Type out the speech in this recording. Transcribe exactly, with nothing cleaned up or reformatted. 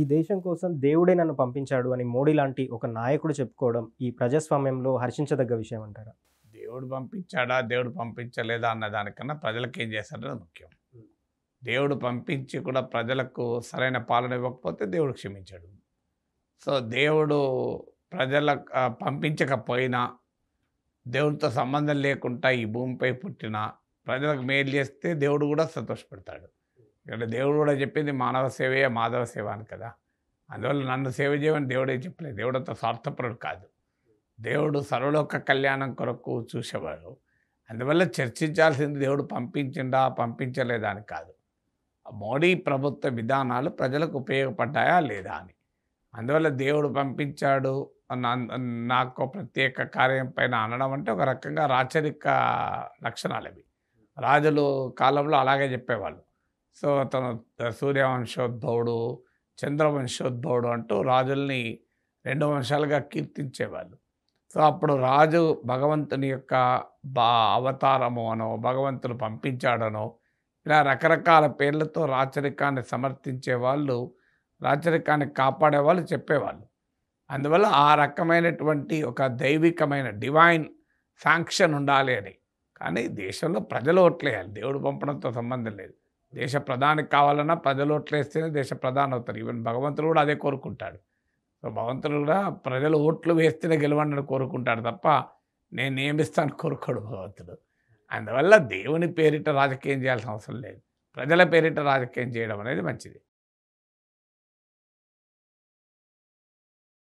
దేశం కోసం దేవుడే నన్ను పంపించాడు అని మోడీ లాంటి ఒక నాయకుడు చెప్పుకోవడం ఈ ప్రజాస్వామ్యంలో హర్షించదగ్గ విషయం అంటారా? దేవుడు పంపించాడా, దేవుడు పంపించలేదా అన్న దానికన్నా ప్రజలకు ఏం చేస్తాడో ముఖ్యం. దేవుడు పంపించి కూడా ప్రజలకు సరైన పాలన ఇవ్వకపోతే దేవుడు క్షమించాడు. సో దేవుడు ప్రజల పంపించకపోయినా, దేవుడితో సంబంధం లేకుండా ఈ భూమిపై పుట్టిన ప్రజలకు మేలు చేస్తే దేవుడు కూడా సంతోషపడతాడు. ఇక్కడ దేవుడు కూడా చెప్పింది మానవ సేవయే మాధవ సేవ అని కదా. అందువల్ల నన్ను సేవ చేయమని దేవుడే చెప్పలేదు. దేవుడంత స్వార్థపరుడు కాదు. దేవుడు సర్వలోక కళ్యాణం కొరకు చూసేవాడు. అందువల్ల చర్చించాల్సింది దేవుడు పంపించిందా పంపించలేదా అని కాదు, మోడీ ప్రభుత్వ విధానాలు ప్రజలకు ఉపయోగపడ్డాయా లేదా అని. అందువల్ల దేవుడు పంపించాడు అన్న నాకు ప్రత్యేక కార్యం పైన అనడం అంటే ఒక రకంగా రాచరిక లక్షణాలు అవి. రాజులు కాలంలో అలాగే చెప్పేవాళ్ళు. సో తను సూర్యవంశోద్భవుడు, చంద్రవంశోద్భవుడు అంటూ రాజుల్ని రెండు వంశాలుగా కీర్తించేవాళ్ళు. సో అప్పుడు రాజు భగవంతుని యొక్క బా అవతారము అనో, భగవంతుడు పంపించాడనో, ఇలా రకరకాల పేర్లతో రాచరికాన్ని సమర్థించే వాళ్ళు, రాచరికాన్ని కాపాడే వాళ్ళు చెప్పేవాళ్ళు. అందువల్ల ఆ రకమైనటువంటి ఒక దైవికమైన డివైన్ శాంక్షన్ ఉండాలి అని. కానీ దేశంలో ప్రజలు ఓట్లేయాలి, దేవుడు పంపడంతో సంబంధం లేదు. దేశ ప్రధానికి కావాలన్నా ప్రజలు ఓట్లేస్తేనే దేశ ప్రధాని అవుతారు. ఈవెన్ భగవంతుడు కూడా అదే కోరుకుంటాడు. సో భగవంతుడు కూడా ప్రజలు ఓట్లు వేస్తేనే గెలవండి అని కోరుకుంటాడు తప్ప నేను నియమిస్తాను కోరుకోడు భగవంతుడు. అందువల్ల దేవుని పేరిట రాజకీయం చేయాల్సిన అవసరం లేదు. ప్రజల పేరిట రాజకీయం చేయడం అనేది మంచిది.